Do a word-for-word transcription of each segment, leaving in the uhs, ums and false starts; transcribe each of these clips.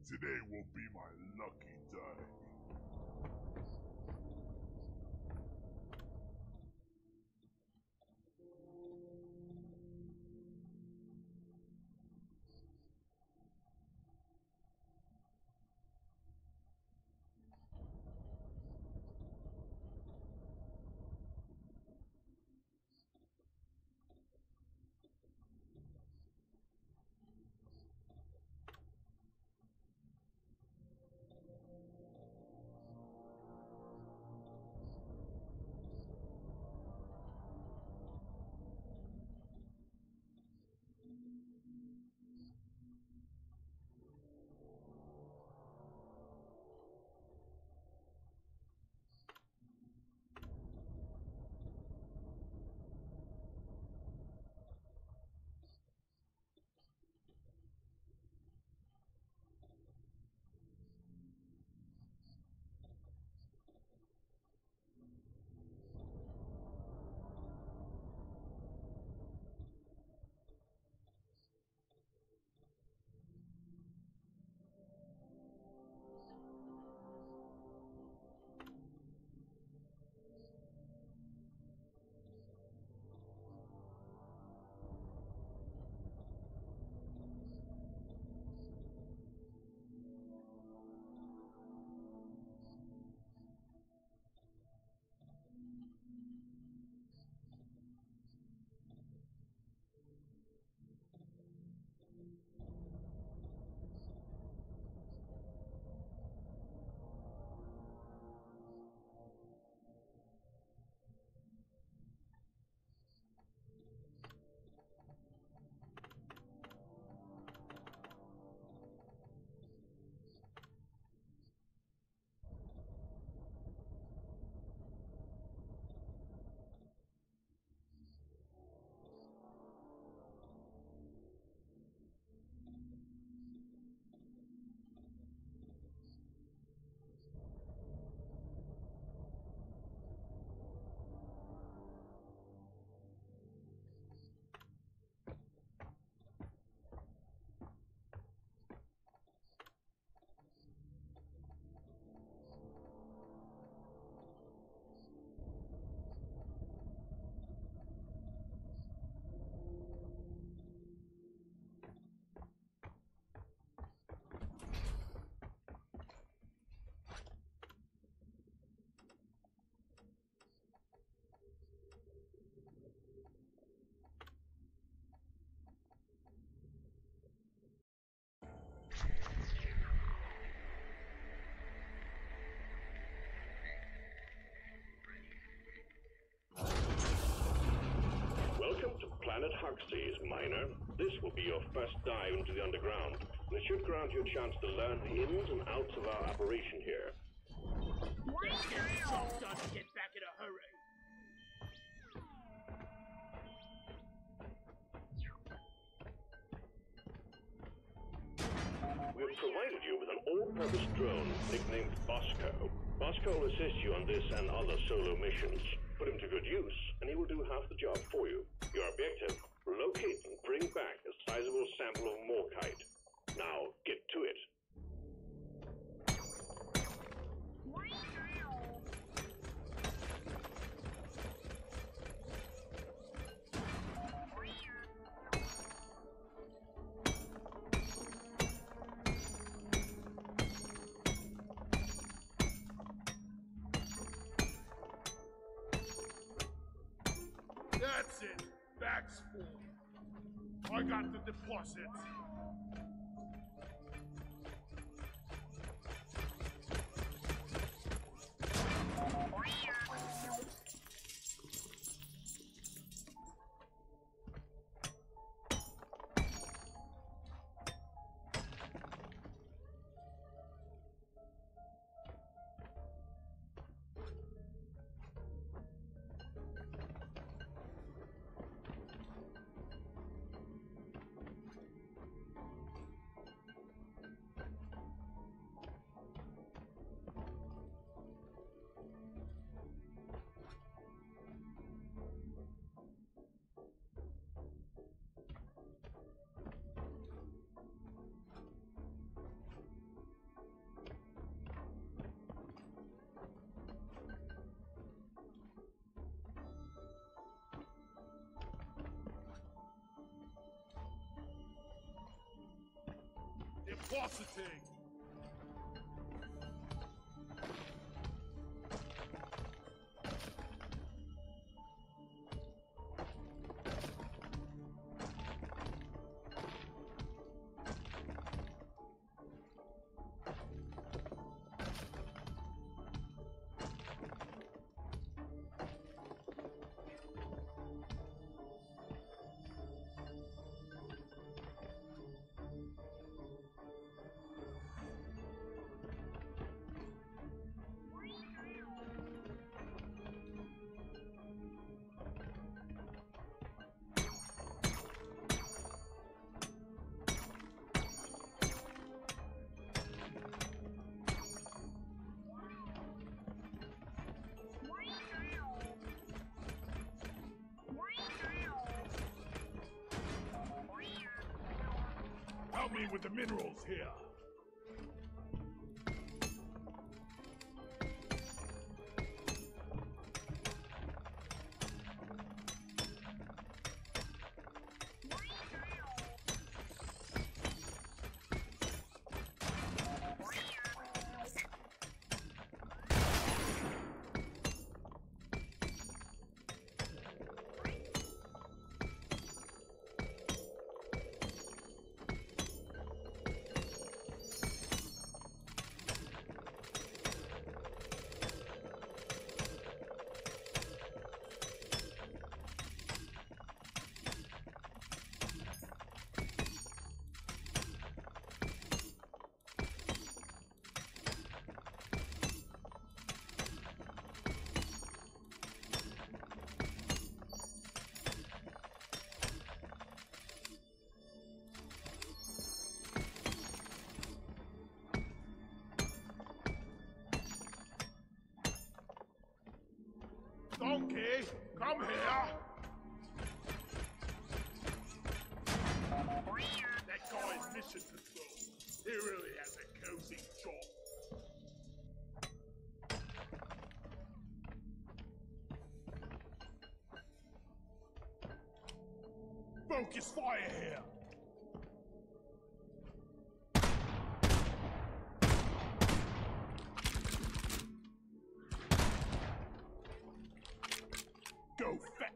Today will be my lucky day. Planet Huxley's, Miner. This will be your first dive into the underground, and it should grant you a chance to learn the ins and outs of our operation here. Let's not get back in a hurry. We have provided you with an all-purpose drone nicknamed Bosco. Bosco will assist you on this and other solo missions. Put him to good use, and he will do half the job for you. Your objective, locate and bring back a sizable sample of Morkite. Now, get to it. That's it. Bag's full. I got the deposit. depositing. Help me with the minerals here. Donkey, come here! That guy's mission control. He really has a cozy job. Focus fire here! Go fetch!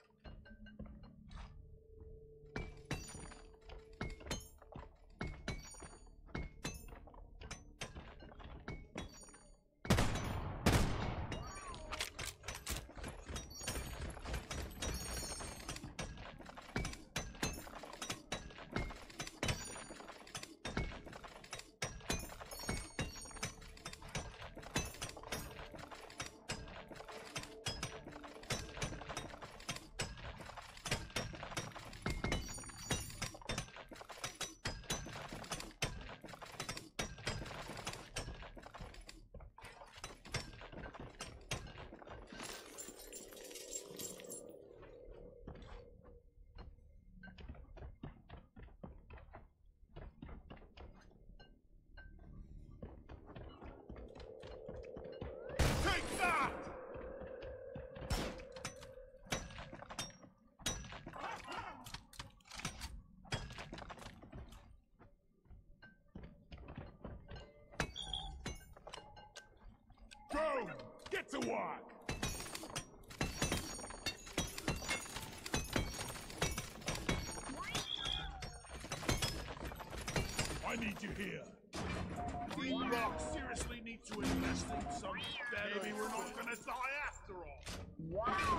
Drone, get to work! I need you here. Team Rock seriously needs to invest in some better. Maybe we're not gonna die after all. Wow!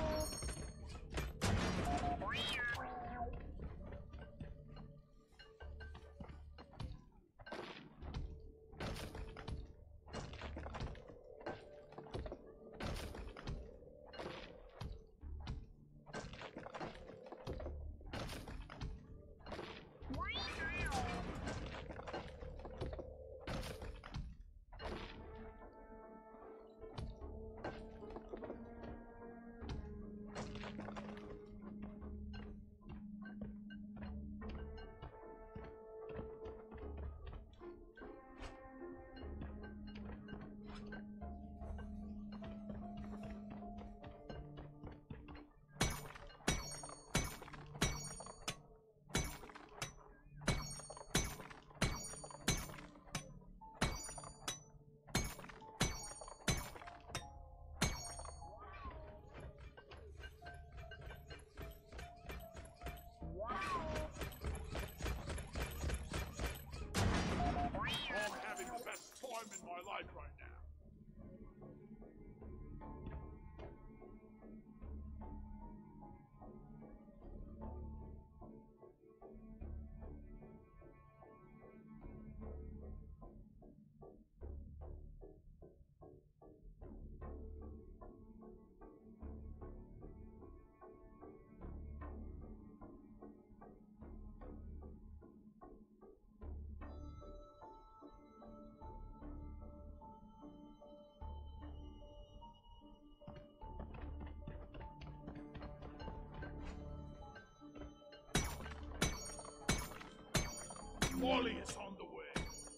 Wally is on the way.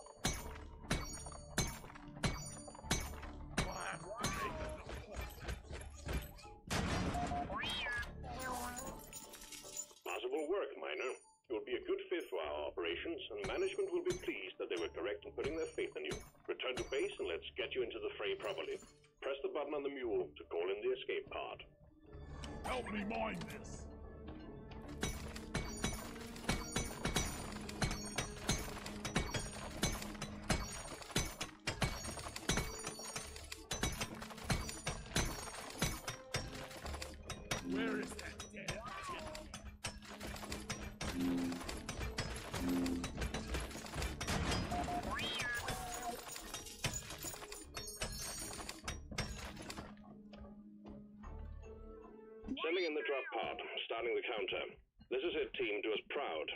I have to make an appointment. Possible work, Miner. You'll be a good fit for our operations, and management will be pleased that they were correct in putting their faith in you. Return to base and let's get you into the fray properly. Press the button on the mule to call in the escape pod. Help me mind this. Where is that dead Sending in the drop pod, starting the counter. This is it, team. Do us proud.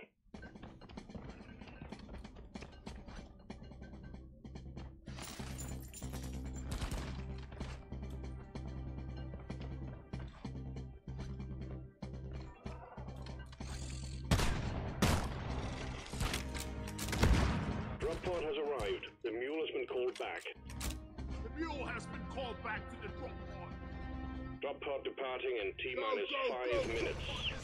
Drop pod has arrived. The mule has been called back. The mule has been called back to the drop pod. Drop pod departing in T-minus Go, go, five go. minutes.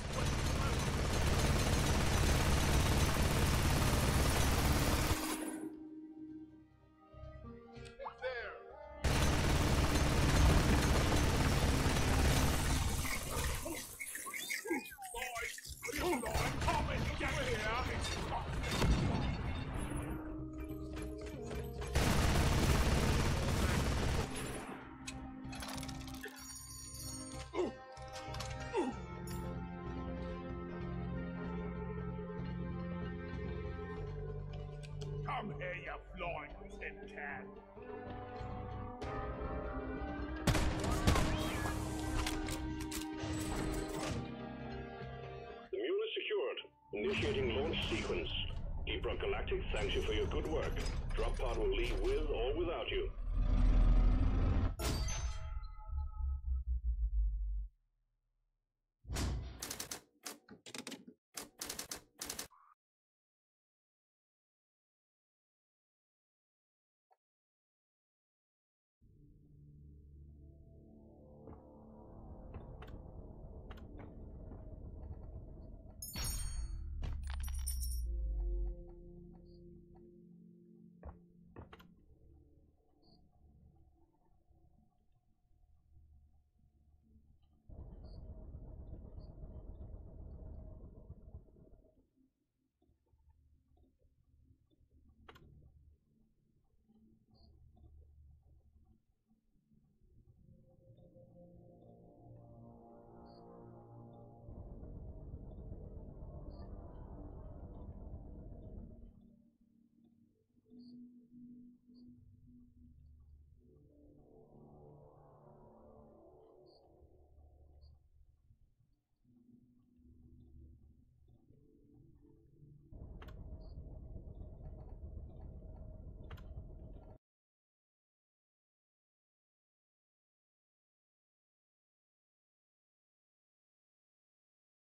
There. Boys, you know I'm coming. Get here. Come here, you flying tin can. The mule is secured. Initiating launch sequence. Deep Rock Galactic thanks you for your good work. Drop pod will leave with or without you.